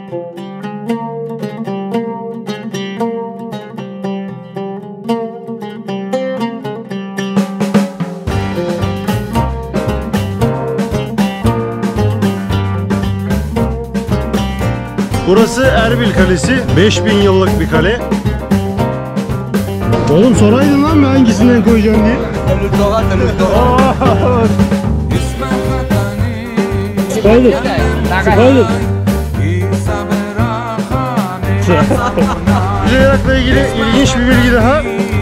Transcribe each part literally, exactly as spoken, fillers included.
Burası Erbil Kalesi. beş bin yıllık bir kale. Oğlum soraydın lan ben hangisinden koyacağım diye. Spider. Spider. Irak'la ilgili ilginç bir bilgi daha.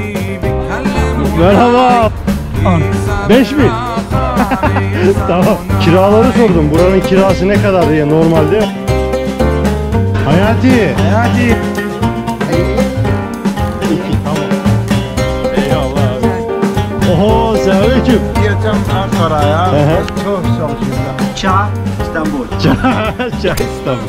Merhaba. beş bin. Tamam. Kiraları sordum. Buranın kirası ne kadar diye normalde. Hayati. Hayati. Tamam. Eyvallah abi. Oho, selamünaleyküm. Gireceğim Ankara'ya. Çok çalışıyorum. Çağ İstanbul. Çağ İstanbul.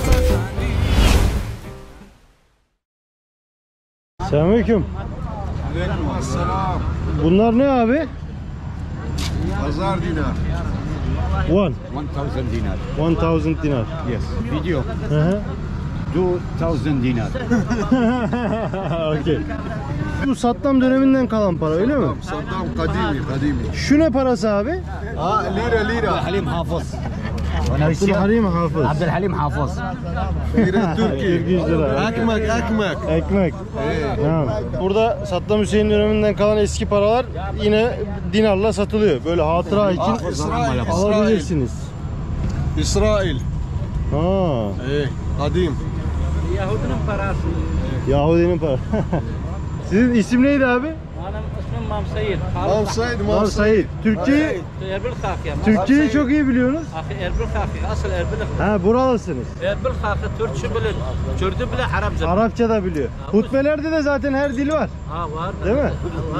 Selamünaleyküm. Selam. Bunlar ne abi? Pazar dinar. One. one thousand dinar. One thousand dinar. Yes. Video. Hı hı. two thousand dinar. Okay. Bu Saddam döneminden kalan para öyle mi? Saddam kadimi, kadimi. Şu ne parası abi? Ha, lira lira. Halim Hafız. Abdülhalim Hafız. Abdülhalim Hafız. Lira Türkiye. yüz lira. Ekmek, ekmek. Ekmek. Tamam. Burada Saddam Hüseyin döneminden kalan eski paralar yine dinarla satılıyor. Böyle hatıra için Ah, İsrail, alabilirsiniz. İsrail. Ha. Eh, kadim. Yahudinin parası. Yahudinin para. Sizin isim neydi abi? Benim ismim Mam Said. Mam Said, Mam Mam Said. Türkçeyi Erbil Khaki. Türkçeyi çok iyi biliyorsunuz. Akhi Erbil Khaki. Asıl Erbil. Ha, buralısınız. Erbil Khaki Türkçe bilir. Kürdü bile Arapça. Arapça da biliyor. Hutbelerde de zaten her dil var. Ha var. Değil mi? Var.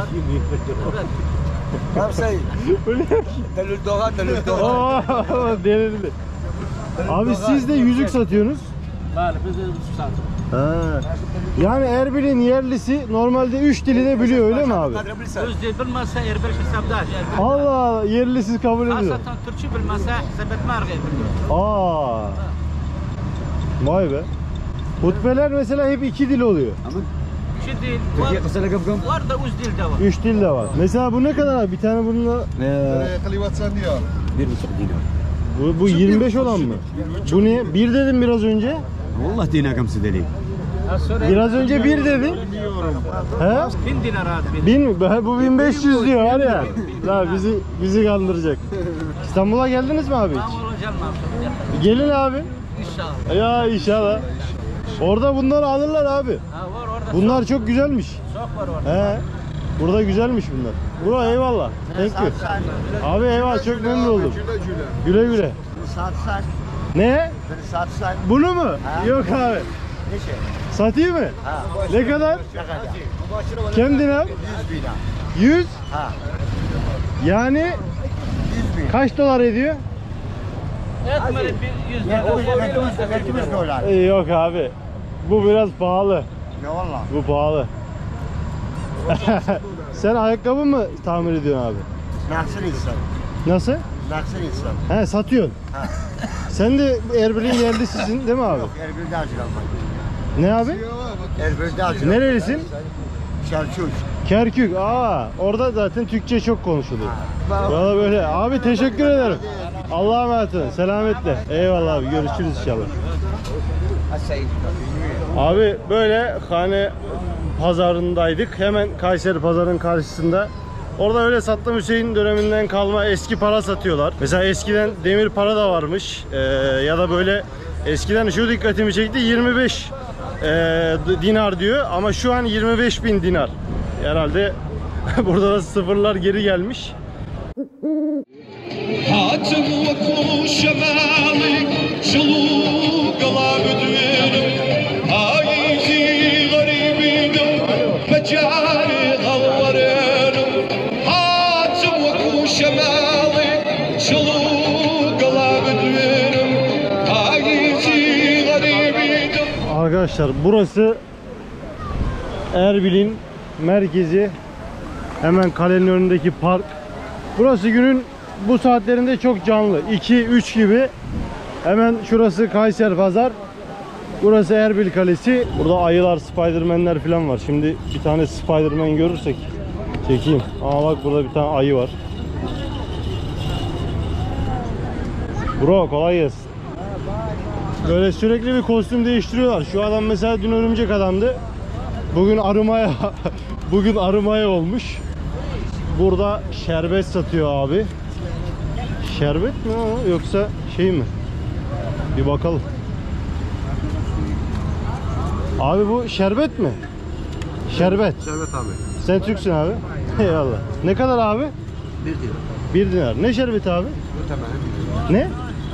Mam Said. Öyle yok ki. Telül doğa, telül Oo, denildi. Abi siz de yüzük satıyorsunuz. Var. Biz de satıyoruz. Ha. Yani Erbil'in yerlisi normalde üç dili de biliyor öyle mi abi? Öz dil bilmezse Erbil hesapdaş. Allah Allah, yerlisiz kabul ediyor. Asatan Türkçe bilmezse hesap etmer gibi. Aa. Vay be. Hutbeler mesela hep iki dil oluyor. İki dil var. Var da öz dil de var. Üç dil de var. Mesela bu ne kadar abi? Bir tane bununla Kalimat sandiya. bir buçuk dinar. bu, bu yirmi beş olan mı? Bu niye? Bir dedim biraz önce. والله دينا كم سدلي. Biraz önce bir dedim. He? Bin dinar abi. Bin mi? Be- Bu bin beş yüz diyor var ya. La bizi bizi kandıracak. İstanbul'a geldiniz mi abi hiç? Tamam olacak mı? Gelin abi. İnşallah. Ya inşallah. Orada bunları alırlar abi. Ha var orada. Bunlar çok güzelmiş. Çok var orada. He. Burada güzelmiş bunlar. Bura eyvallah. Thank you. Abi eyvallah, çok memnun oldum. Güle güle. Satsan, Ne? bir satsan. Bunu mu? Yok abi. Ne şey? Satayım mı? Ha. Ne kadar? Ne kadar? Kendine al. yüz bin ha. yüz. Ha. Yani yüz bin. kaç dolar ediyor? Etmeli bir yüz Ne o lira. yetmiş dolar. Ee, yok abi. Bu biraz pahalı. Ne valla? Bu pahalı. Sen ayakkabı mı tamir ediyorsun abi? Nasıl insan? Nasıl? Nasıl insan? He, satıyorsun. Ha. Sen de Erbil'in yerlisisin değil mi abi? Yok, Erbil'de acılan bak. Ne abi? Erbil'de acılan. Nerelisin? Şarküş. Kerkük. Aa, orada zaten Türkçe çok konuşuluyor. Valla böyle. Abi teşekkür ederim. Allah'a emanet olun. Selametle. Eyvallah abi. Görüşürüz inşallah. Abi böyle Hane pazarındaydık. Hemen Kayseri pazarının karşısında. Orada öyle Saddam Hüseyin döneminden kalma eski para satıyorlar. Mesela eskiden demir para da varmış. Ee, ya da böyle eskiden şu dikkatimi çekti, yirmi beş e, dinar diyor ama şu an yirmi beş bin dinar. Herhalde burada da sıfırlar geri gelmiş. Arkadaşlar burası Erbil'in merkezi. Hemen kalenin önündeki park. Burası günün bu saatlerinde çok canlı. iki üç gibi. Hemen şurası Kayseri Pazar. Burası Erbil Kalesi. Burada ayılar, Spiderman'ler falan var. Şimdi bir tane Spiderman görürsek çekeyim. Aa bak burada bir tane ayı var. Bro kolay gelsin. Böyle sürekli bir kostüm değiştiriyorlar. Şu adam mesela dün örümcek adamdı. Bugün arımaya bugün arımaya olmuş. Burada şerbet satıyor abi. Şerbet mi o yoksa şey mi? Bir bakalım. Abi bu şerbet mi? Şerbet. Şerbet abi. Sen Türksün abi. Eyvallah. Ne kadar abi? Bir diyor. Bir dinar. Ne şerbeti abi? Ne?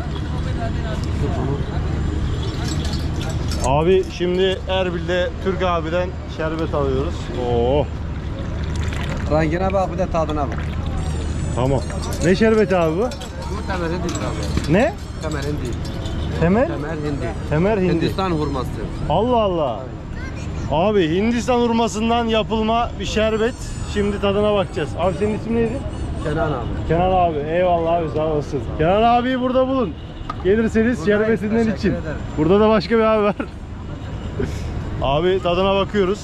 Abi şimdi Erbil'de Türk abiden şerbet alıyoruz. Oo. Rengine bak bir de tadına bak. Tamam. Ne şerbeti abi bu? Bu temel hindi abi. Ne? Temel hindi. Temel? Temel hindi. Temer hindi. Hindistan hurması. Allah Allah. Abi Hindistan hurmasından yapılma bir şerbet. Şimdi tadına bakacağız. Abi senin ismin neydi? Kenan abi. Kenan abi. Eyvallah abi sağ olasın. Kenan abiyi burada bulun. Gelirseniz Buradayım, şerbetinden teşekkür için. ederim. Burada da başka bir abi var. Abi tadına bakıyoruz.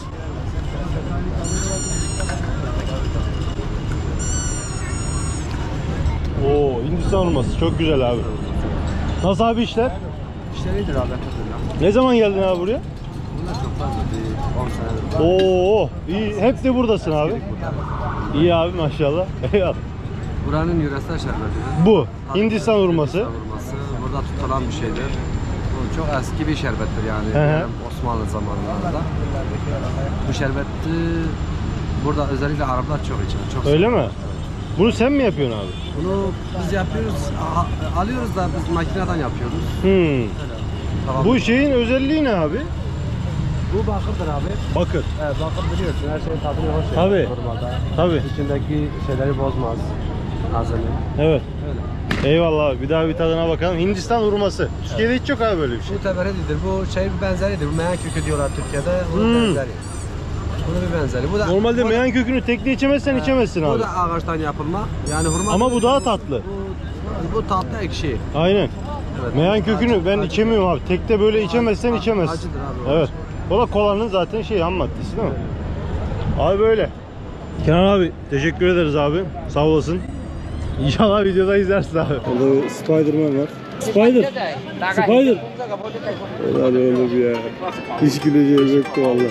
Oo Hindistan hurması çok güzel abi. Nasıl abi işler? İşte nedir abi? Hatırlıyorum. Ne zaman geldin abi buraya? Bunlar çok fazla değil. on senedir. Oo iyi. Hep de buradasın abi. İyi abi maşallah. Eyvallah. Buranın yöresel şerbeti. Bu Hindistan hurması. Hindistan hurması. Burada tutulan bir şeydir. Bu çok eski bir şerbettir yani. Hı hı. Yani Osmanlı zamanlarında. Bu şerbeti burada özellikle Araplar çok içer. Çok Öyle mi? Bunu sen mi yapıyorsun abi? Bunu biz yapıyoruz, a- alıyoruz da biz makineden yapıyoruz. Hmm. Tamam. Bu şeyin özelliği ne abi? bu bakırdır abi. Bakır. Evet, bakır biliyorsun her şeyin tadını hoş Tabii. yapar normalde. Tabii. İçindeki şeyleri bozmaz. Malzeme. Evet. Öyle. Eyvallah abi. Bir daha bir tadına bakalım. Hindistan hurması. Türkiye'de hiç yok abi böyle bir şey. Bu teberedidir. Bu şey bir benzeridir. Bu meyan kökü diyorlar Türkiye'de. Bunun Hmm. benzeri. Bunun bir benzeri. Bu da Normalde bu da- meyan kökünü tekli içemezsen içemezsin Bu abi. da ağaçtan yapılma. Yani hurma. Ama bu daha tatlı. Bu, bu tatlı ekşi. Aynen. Evet. Meyan kökünü Acı- ben acı- içemiyorum abi. Tekte böyle içemezsen Acı- içemezsin. acıdır abi o. Evet. O da kolanın zaten şey ham maddesi değil mi? Abi böyle. Kenan abi teşekkür ederiz abi. Sağ olasın. İnşallah videoda izlersin abi. Orada bir Spiderman var. Spider. Spider. Ulan öyle bir ya. Hiç güleceğim yoktu valla.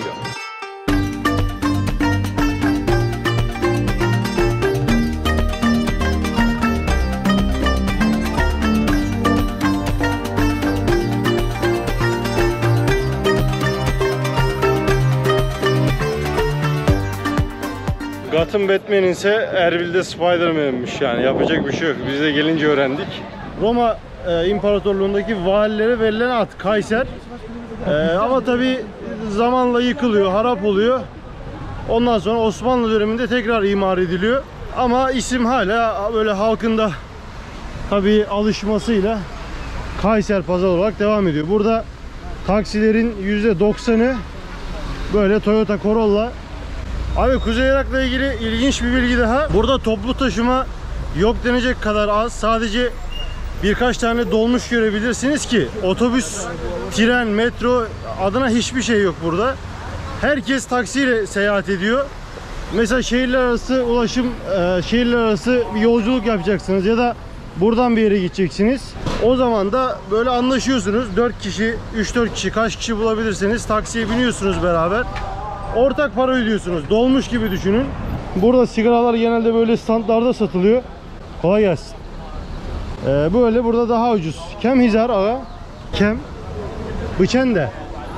Gotham Batman ise Erbil'de Spider-Man'miş yani yapacak bir şey yok. Biz de gelince öğrendik. Roma e, İmparatorluğundaki valilere verilen ad Kayser. E, ama tabi zamanla yıkılıyor, harap oluyor. Ondan sonra Osmanlı döneminde tekrar imar ediliyor. Ama isim hala böyle halkında tabi alışmasıyla Kayser Pazar olarak devam ediyor. Burada taksilerin yüzde doksanı böyle Toyota Corolla. Abi Kuzey Irak'la ilgili ilginç bir bilgi daha. Burada toplu taşıma yok denecek kadar az. Sadece birkaç tane dolmuş görebilirsiniz ki otobüs, tren, metro adına hiçbir şey yok burada. Herkes taksiyle seyahat ediyor. Mesela şehirler arası ulaşım, şehirler arası bir yolculuk yapacaksınız ya da buradan bir yere gideceksiniz. O zaman da böyle anlaşıyorsunuz. dört kişi, üç dört kişi kaç kişi bulabilirseniz taksiye biniyorsunuz beraber. Ortak para ödüyorsunuz. Dolmuş gibi düşünün. Burada sigaralar genelde böyle standlarda satılıyor. Kolay gelsin. Ee, böyle burada daha ucuz. Kem hizar ağa? Kem? Bıçen de.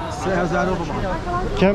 Kem?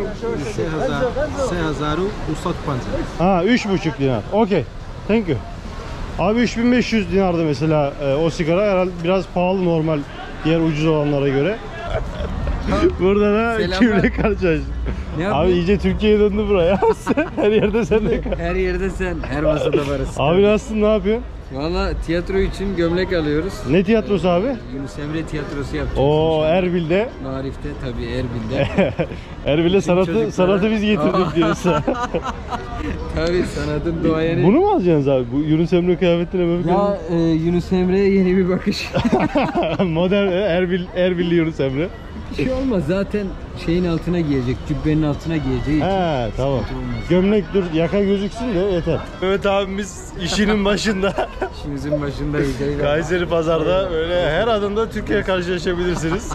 Ha, üç buçuk dinar. Okey. Thank you. Abi üç bin beş yüz dinardı mesela e, o sigara. Herhalde biraz pahalı normal diğer ucuz olanlara göre. Burada da kimle karşılaştık. Abi iyice Türkiye'ye döndü buraya. Her yerde sen de kal. Her yerde sen, her masada varız. Abi nasılsın, ne yapıyorsun? Valla tiyatro için gömlek alıyoruz. Ne tiyatrosu abi? Yunus Emre tiyatrosu yapacağız. Oo Erbil'de. Marif'te tabii Erbil'de. Erbil'e sanatı, çocuklara- sanatı biz getirdik diyorsun. Tabii sanatın doğayeni. Bunu mu alacaksınız abi? Bu Yunus Emre kıyafetine böyle Ya e, Yunus Emre'ye yeni bir bakış. modern Erbil, Erbilli Yunus Emre. Bir şey olmaz zaten şeyin altına giyecek, cübbenin altına giyeceği için. He tamam. Gömlek dur yaka gözüksün de yeter. Mehmet abimiz işinin başında. İşimizin başındayız. Kayseri pazarda böyle her adımda Türkiye karşılaşabilirsiniz.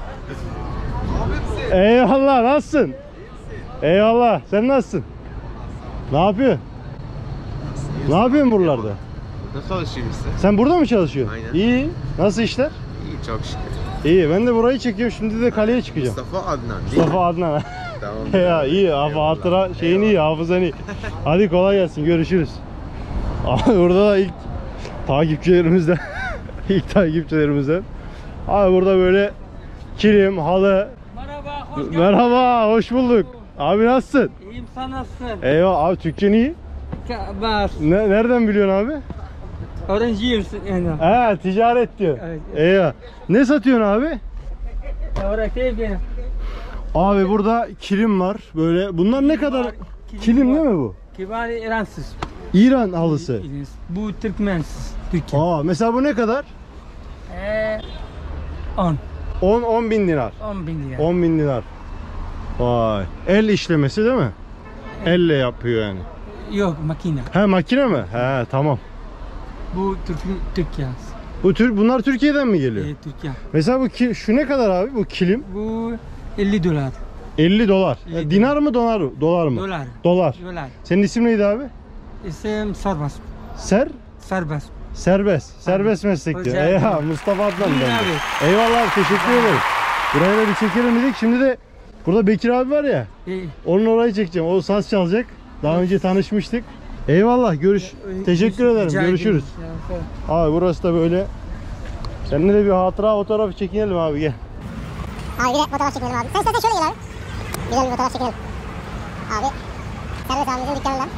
Eyvallah, nasılsın? Eyvallah, sen nasılsın? Ne yapıyorsun? Ne yapıyorsun buralarda? Burada çalışayım işte. Sen burada mı çalışıyorsun? Aynen. İyi. Nasıl işler? İyi çok şükür. İyi. Ben de burayı çekiyorum. Şimdi de kaleye çıkacağım. Mustafa Adnan değil mi? Mustafa Adnan. Tamam. Ya iyi. Abi hatıra şeyin iyi, hafızan iyi. Hadi kolay gelsin. Görüşürüz. Abi burada da ilk takipçilerimizden ilk takipçilerimizden. Abi burada böyle kilim, halı. Merhaba, hoş geldin. Merhaba, hoş bulduk. Abi nasılsın? İyiyim, sen nasılsın? Eyvah abi, Türkçen iyi. Var. Ne, nereden biliyorsun abi? Öğrenciyim yani. He, ticaret diyor. Evet. Eyvah. Ne satıyorsun abi? Öğreteyim benim. Abi burada kilim var. Böyle bunlar ne kadar? Kilim Kilim var. değil mi bu? Kibar İransız. İran halısı. Bu Türkmensiz. Türkiye. Aa, mesela bu ne kadar? Ee, on. on on bin dinar. on bin lira. on bin dinar. Vay. El işlemesi değil mi? Elle yapıyor yani. Yok, makine. He, makine mi? He, tamam. Bu Türk Türkiye. Bu tür bunlar Türkiye'den mi geliyor? Ee, Türkiye. Mesela bu ki, şu ne kadar abi bu kilim? Bu elli dolar. elli dolar. elli E, dinar mı dolar mı? Dolar mı? Dolar. Dolar. Dolar. Senin isim neydi abi? İsim Serbest. Ser? Serbest. Serbest. Serbest meslek diyor. Rica ederim. Eyvallah, Mustafa Adnan Buyurun ben de. abi. Eyvallah, teşekkür ederim. Buraya da bir çekelim dedik. Şimdi de burada Bekir abi var ya. İyi. Onun orayı çekeceğim. O saz çalacak. Daha önce tanışmıştık. Eyvallah, görüş. Teşekkür ederim. Rica Görüşürüz. ederim. Abi burası da böyle. Seninle de bir hatıra fotoğrafı çekinelim abi, gel. Abi bir de fotoğraf çekelim abi. Sen istersen şöyle gel abi. Güzel bir fotoğraf çekelim. Abi. Servet abimizin dükkanından.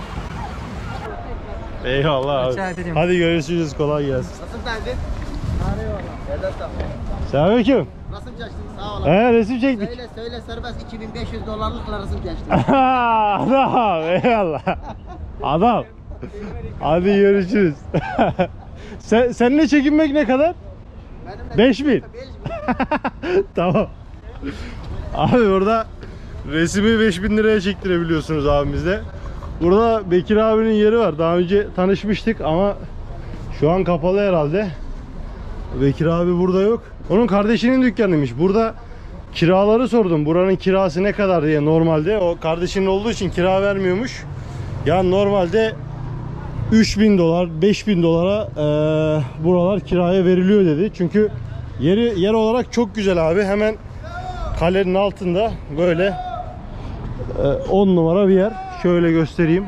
Eyvallah abi. Rica ederim. Hadi görüşürüz. Kolay gelsin. Nasıl geldin? Selamünaleyküm. Nasıl geçtin? Sağ ol. He, resim çektik. Söyle söyle serbest iki bin beş yüz dolarlıkla resim geçtin. Adam, eyvallah. Adam. Hadi görüşürüz. Sen, seninle çekinmek ne kadar? beş bin. Tamam. Abi burada resmi beş bin liraya çektirebiliyorsunuz abimizde. Burada Bekir abinin yeri var. Daha önce tanışmıştık ama şu an kapalı herhalde. Bekir abi burada yok. Onun kardeşinin dükkanıymış. Burada kiraları sordum. Buranın kirası ne kadar diye normalde. O kardeşinin olduğu için kira vermiyormuş. Yani normalde üç bin dolar, beş bin dolara e, buralar kiraya veriliyor dedi. Çünkü yeri yer olarak çok güzel abi. Hemen kalenin altında böyle e, on numara bir yer. Şöyle göstereyim.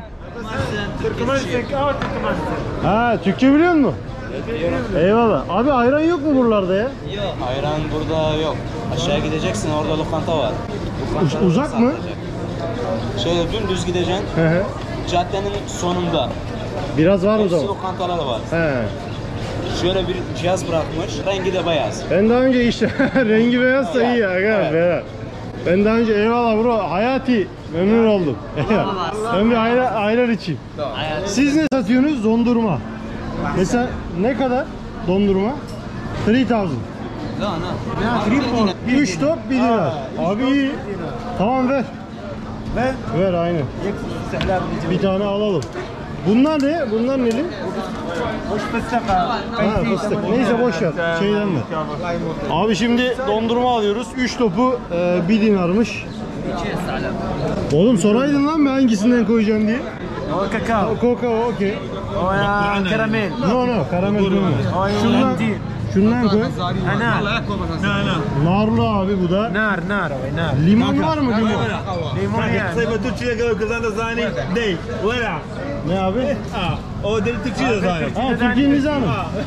Ha, Türkçe biliyor musun? Eyvallah. Abi ayran yok mu buralarda ya? Yok, ayran burada yok. Aşağı gideceksin, orada lokanta var. Uz- uzak mı? Şöyle dümdüz gideceksin, Hı hı. caddenin sonunda. Biraz var o Hepsi zaman. lokantalar var. He. Şöyle bir cihaz bırakmış, rengi de beyaz. Ben daha önce işte rengi beyazsa iyi aga. Evet. Beyaz. Ben daha önce eyvallah bro, hayati memnun oldum. Ben bir ayran, ayran içeyim. Siz ne satıyorsunuz? Dondurma. Mesela ne kadar dondurma? üç bin. üç top bir dinar. Abi iyi. Tamam ver. Ver. Ver aynı. Bir tane alalım. Bunlar ne? Bunlar neli? Ha, fıstık. Neyse boş ver. Şeyden ver. Abi şimdi dondurma alıyoruz. üç topu e, bir dinarmış. Oğlum soraydın lan ben hangisinden koyacağım diye. O kakao. Kakao, okey. O ya karamel. No no, karamel koyma. Şundan, şundan koy. Ana. Narlı abi bu da. Nar, nar, o nar. Limon var mı limon? Limon ya. Ne abi? O deli Türkçe de zaten. Ha, Türkiye nizamı.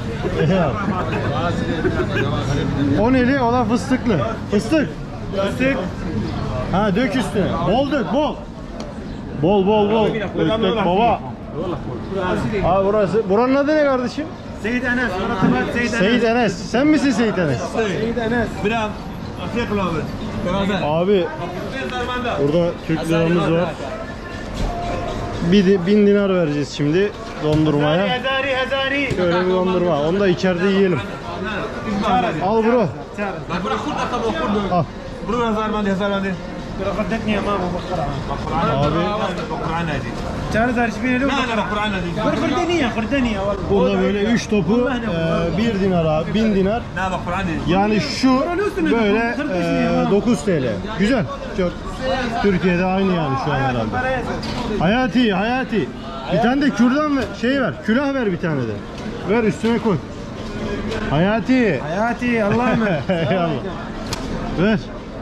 O neli? O da fıstıklı. Fıstık. Fıstık. Ha, dök üstüne. Bol dök, bol. Bol bol bol. Dök dök baba. Abi burası. Buranın adı ne kardeşim? Seyit Enes. Seyit Enes. Seyit Enes. Sen misin Seyit Enes? Seyit Enes. Biraz Afrika abi. Abi burada Türk liramız var. Bir de, bin dinar vereceğiz şimdi dondurmaya. Hazari, hazari. Şöyle bir dondurma. Onu da içeride yiyelim. Al bro. Al. برو هزار مال هزار مال رفضتني يا ماما بقرا بقرا عنا دي تعال دار شبيه له لا لا بقرا عنا دي خردنيه خردنيه والله Burada böyle üç topu e, bir dinar abi, bin dinar. لا بقرا عنا دي Yani şu böyle e, dokuz T L. Güzel. Çok. Türkiye'de aynı yani şu an herhalde. Hayati, Hayati. Bir tane de kürdan ver, şey ver, külah ver bir tane de. Ver üstüne koy. Hayati. حياتي الله يمن Eyvallah. Ver.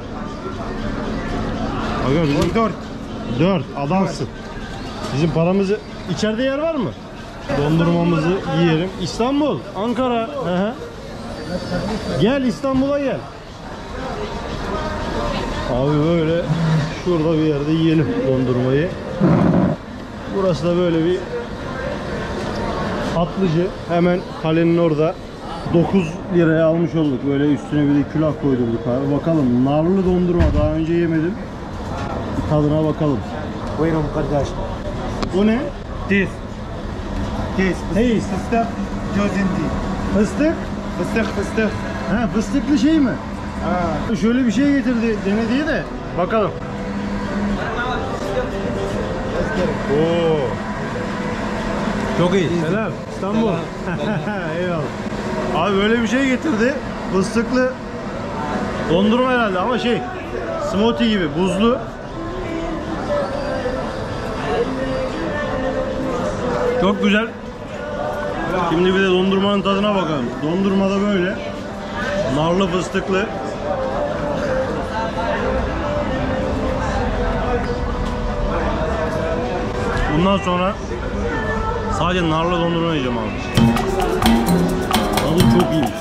Aga bizim dört. Dört. Adamsın. Bizim paramızı... içeride yer var mı? Dondurmamızı yiyelim. İstanbul, Ankara. Hı hı. Gel İstanbul'a gel. Abi böyle şurada bir yerde yiyelim dondurmayı. Burası da böyle bir tatlıcı. Hemen kalenin orada. dokuz liraya almış olduk. Böyle üstüne bir de külah koydurduk abi. Bakalım, narlı dondurma daha önce yemedim. Bir tadına bakalım. وينهم قرداش Bu ne? تيس تيس Teyiz. فستق جوز هندي Fıstık. فستق فستق Ha, fıstıklı şey mi? اه Şöyle bir şey getirdi denediği de. Bakalım. Oo. çok iyi. Selam. İstanbul. Eyvallah. Abi böyle bir şey getirdi. Fıstıklı dondurma herhalde ama şey, smoothie gibi, buzlu. Çok güzel. Şimdi bir de dondurmanın tadına bakalım. Dondurma da böyle. Narlı fıstıklı. Bundan sonra sadece narlı dondurma yiyeceğim abi. Tadı çok iyiymiş.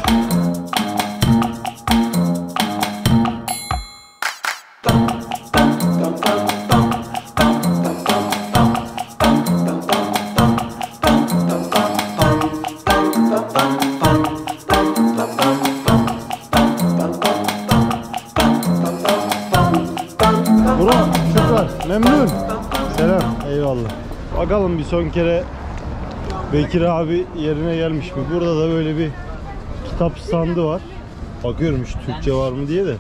Bro, şükran. Memnun. Selam. Eyvallah. Bakalım bir son kere Bekir abi yerine gelmiş mi? Burada da böyle bir kitap standı var. Bakıyorum hiç Türkçe var mı diye de.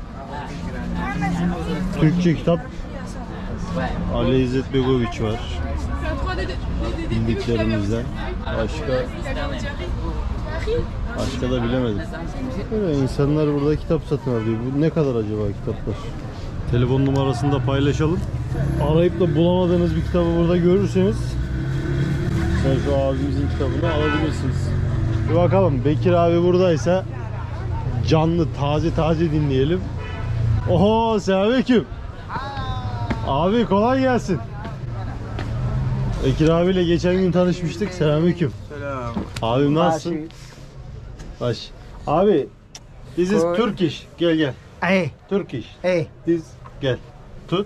Türkçe kitap. Ali İzzet Begoviç var. Bildiklerimizden. Başka Başka da bilemedim. Böyle insanlar burada kitap satın alıyor. Bu ne kadar acaba kitaplar? Telefon numarasını da paylaşalım. Arayıp da bulamadığınız bir kitabı burada görürseniz sen şu abimizin kitabını alabilirsiniz. Bir bakalım, Bekir abi buradaysa canlı taze taze dinleyelim. Oho, selamünaleyküm. Abi kolay gelsin. Bekir abiyle geçen gün tanışmıştık. Selamünaleyküm. Selam. Abim nasılsın? Baş. Abi, this is Turkish. Gel gel. Ey, Turkish. ey. This gel. Tut.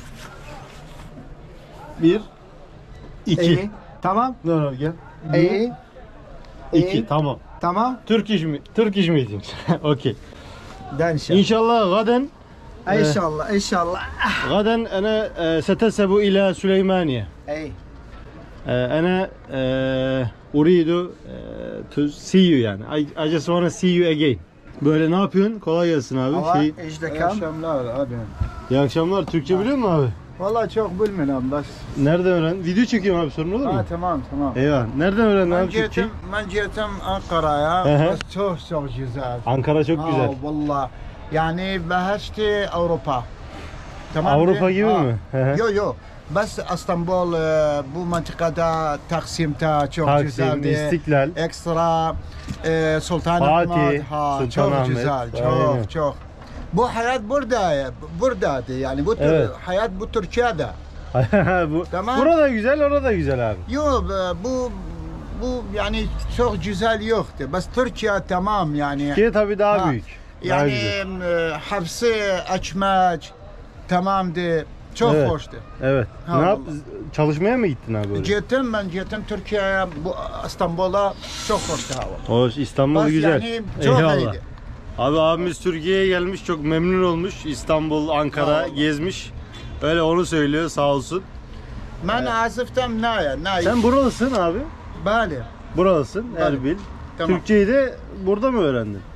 Bir. İki. İyi. Tamam. No, no, gel. İyi. İki. İyi. Tamam. Tamam. Turkish mi? Turkish meeting. Okay. ده إن شاء الله. İnşallah gaden إن شاء الله إن شاء الله. gaden ana ستذهب إلى سليمانية. إي. أنا أريد to see you yani. I, I just wanna see you again. Böyle ne yapıyorsun? Kolay gelsin abi. Allah Şey, إيش ده İyi كم؟ akşamlar abi. iyi akşamlar. Türkçe biliyor musun abi? Vallahi çok bilmiyorum bas. Nereden öğrendin? Video çekiyorum abi, sorun olur mu? Ha tamam tamam. Eyvah. Nereden öğrendin Ben abi Türkçe? geldim, ben geldim Ankara'ya. Hı hı. Bas çok çok güzel. Ankara çok güzel. Ha, vallahi. Yani bahçte Avrupa. Tamam Avrupa mı? gibi Ha. mi? Hı hı. Yo yo. Bas İstanbul e, bu mantıkada Taksim'te çok Taksim, güzeldi. İstiklal. Ekstra e, Sultan Fatih, Ahmet. Ha, Sultan çok Ahmet. güzel. Çok Aynen. çok. Bu hayat burada, buradaydı yani bu tür, Evet. hayat bu Türkiye'de. bu, Tamam. Burada güzel, orada güzel abi. Yok bu bu yani çok güzel yoktu. Bas Türkiye tamam yani. Türkiye tabii daha Ha, büyük. Daha Yani güzel. e, hapsi açmak tamamdı. Çok Evet. hoştu. Evet. Ha, ne yap? vallahi. Çalışmaya mı gittin abi böyle? Gittim ben gittim Türkiye'ye, bu İstanbul'a çok hoştu hava. Hoş, İstanbul Bas güzel. yani çok Eyvallah. iyiydi. Abi abimiz Türkiye'ye gelmiş, çok memnun olmuş. İstanbul, Ankara gezmiş. Öyle onu söylüyor, sağ olsun. Ben aziftem naya, naya. Sen buralısın abi. Bali. Buralısın, Bali. Erbil. Tamam. Türkçeyi de burada mı öğrendin?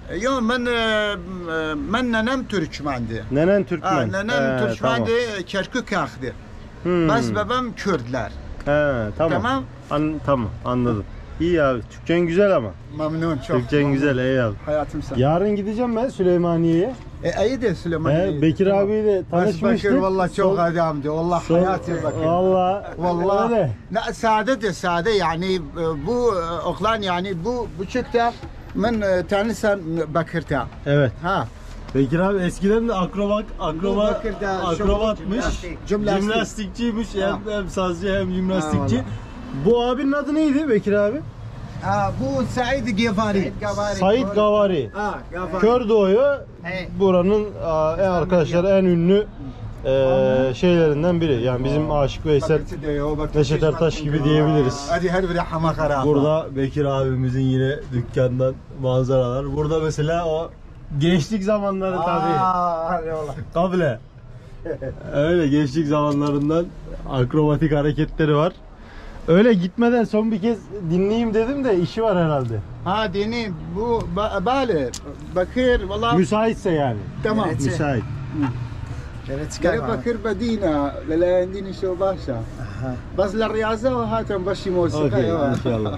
Yo ben ben nenem Türkmendi. Nenen Türkmen. Ha, nenem He, Türkmendi, Kerkük aktı. Hmm. Bas babam Kürtler. He, tamam. Tamam. An tamam anladım. İyi abi. Türkçen güzel ama. Memnun çok. Türkçen güzel iyi abi. Hayatım sağ. Yarın gideceğim ben Süleymaniye'ye. E iyi de Süleymaniye. He, Bekir abiyle tanışmıştık. Bekir vallahi çok Son- adamdı. Allah son- hayatı Bekir. Vallahi. Vallahi. Öyle. Ne sade de sade yani e, bu e, oklan yani bu bu çıktı من tanısan Bekir'te. Evet. Ha. Bekir abi eskiden de akrobat, akrobat, Bekir de akrobatmış, jimnastik. Jimnastik. jimnastikçiymiş, hem, hem sazcı hem jimnastikçi. Ha, Bu abinin adı neydi Bekir abi? Ha bu Said Gavari. Said Gavari. Ha, Gavari. Kör Doğu'yu He. buranın a, en arkadaşlar en ünlü e, şeylerinden biri. Yani bizim Aşık Veysel, Neşet Ertaş gibi diyebiliriz. Hadi her biri hamak ara. Burada Bekir abimizin yine dükkandan manzaralar. Burada mesela o gençlik zamanları tabii. Hadi oğlum. Kable. Öyle gençlik zamanlarından akrobatik hareketleri var. Öyle gitmeden son bir kez dinleyeyim dedim de işi var herhalde. Ha dini bu ba- bale. Bakır valla. Müsaitse yani. Tamam. Müsait. Gare bakır بدينا للاندين شو باشا بس للرياضة وهاتم بشي موسيقى Okey أيوة. inşallah.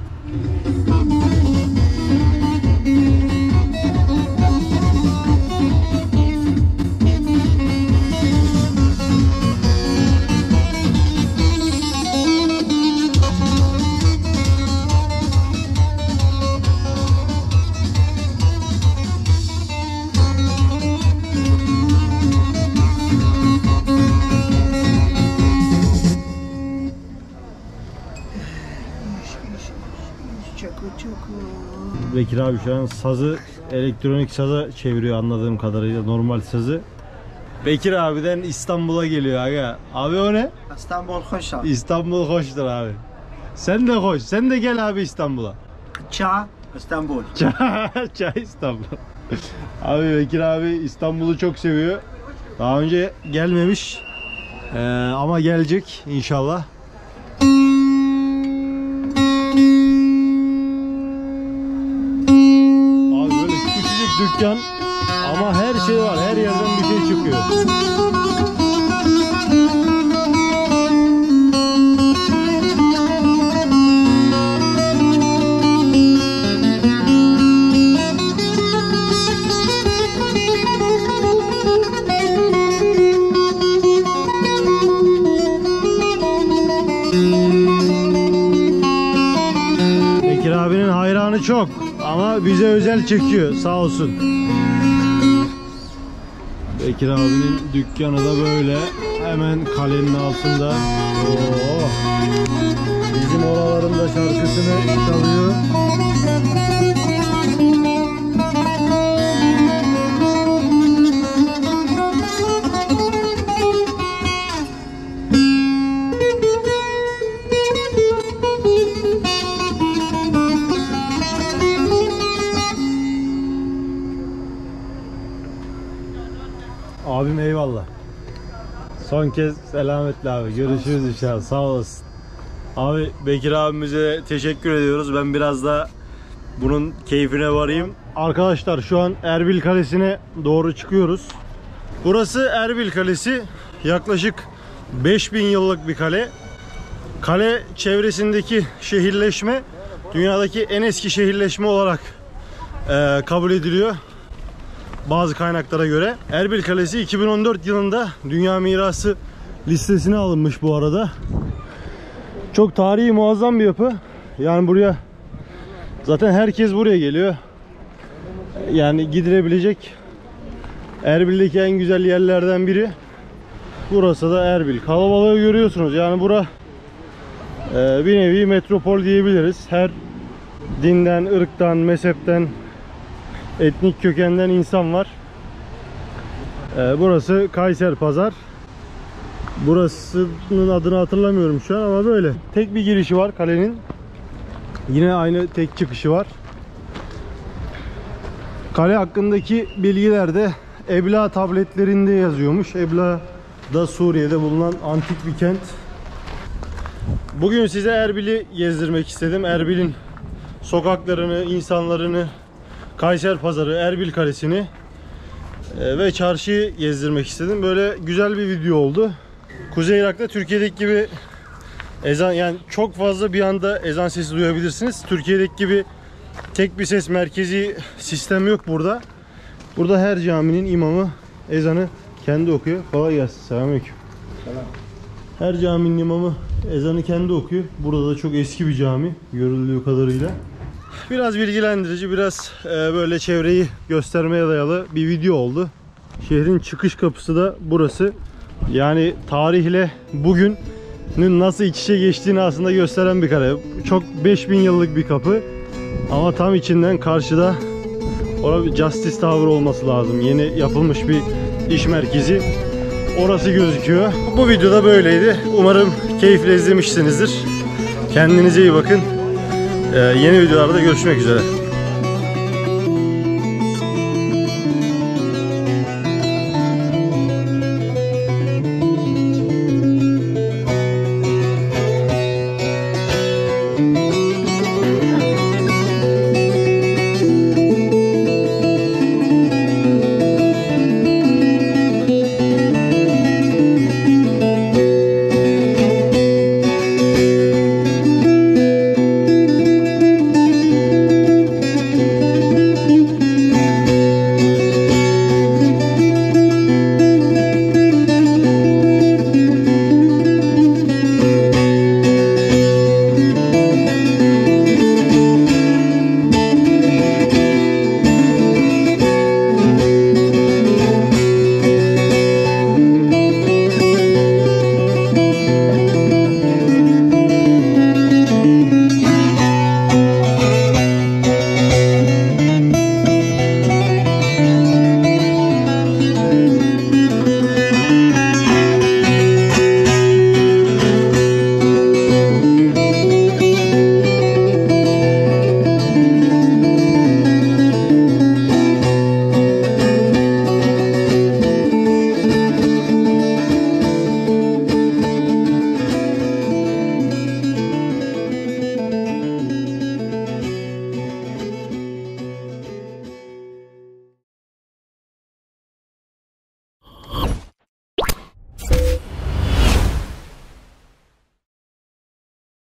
Bekir abi şu an sazı elektronik saza çeviriyor anladığım kadarıyla, normal sazı. Bekir abiden İstanbul'a geliyor aga. Abi o ne? İstanbul hoş abi. İstanbul hoştur abi. Sen de hoş. Sen de gel abi İstanbul'a. Ça İstanbul. Çay İstanbul. Abi Bekir abi İstanbul'u çok seviyor. Daha önce gelmemiş. Ee, ama gelecek inşallah. Abi böyle küçücük dükkan ama her şey var. Her yerden bir şey çıkıyor. Bekir abinin hayranı çok ama bize özel çekiyor sağ olsun. Bekir abinin dükkanı da böyle hemen kalenin altında. Oo. Bizim oraların da şarkısını çalıyor. Abim eyvallah. Son kez selametle abi. Görüşürüz inşallah. Sağ olasın. Abi Bekir abimize teşekkür ediyoruz. Ben biraz da bunun keyfine varayım. Arkadaşlar şu an Erbil Kalesi'ne doğru çıkıyoruz. Burası Erbil Kalesi. Yaklaşık beş bin yıllık bir kale. Kale çevresindeki şehirleşme dünyadaki en eski şehirleşme olarak e, kabul ediliyor. Bazı kaynaklara göre. Erbil Kalesi iki bin on dört yılında Dünya Mirası listesine alınmış bu arada. Çok tarihi muazzam bir yapı. Yani buraya zaten herkes buraya geliyor. Yani gidilebilecek Erbil'deki en güzel yerlerden biri. Burası da Erbil. Kalabalığı görüyorsunuz. Yani bura e, bir nevi metropol diyebiliriz. Her dinden, ırktan, mezhepten, etnik kökenden insan var. Ee, burası Kayser Pazar. Burasının adını hatırlamıyorum şu an ama böyle. Tek bir girişi var kalenin. Yine aynı tek çıkışı var. Kale hakkındaki bilgiler de Ebla tabletlerinde yazıyormuş. Ebla da Suriye'de bulunan antik bir kent. Bugün size Erbil'i gezdirmek istedim. Erbil'in sokaklarını, insanlarını, Kayseri Pazarı, Erbil Kalesi'ni e, ve çarşıyı gezdirmek istedim. Böyle güzel bir video oldu. Kuzey Irak'ta Türkiye'deki gibi ezan, yani çok fazla bir anda ezan sesi duyabilirsiniz. Türkiye'deki gibi tek bir ses merkezi sistem yok burada. Burada her caminin imamı ezanı kendi okuyor. Kolay gelsin. Selamünaleyküm. Her caminin imamı ezanı kendi okuyor. Burada da çok eski bir cami görüldüğü kadarıyla. Biraz bilgilendirici, biraz e, böyle çevreyi göstermeye dayalı bir video oldu. Şehrin çıkış kapısı da burası. Yani tarihle bugünün nasıl iç içe geçtiğini aslında gösteren bir kare. Çok beş bin yıllık bir kapı. Ama tam içinden karşıda orada bir Justice Tower olması lazım. Yeni yapılmış bir iş merkezi. Orası gözüküyor. Bu videoda böyleydi. Umarım keyifle izlemişsinizdir. Kendinize iyi bakın. Ee, yeni videolarda görüşmek üzere.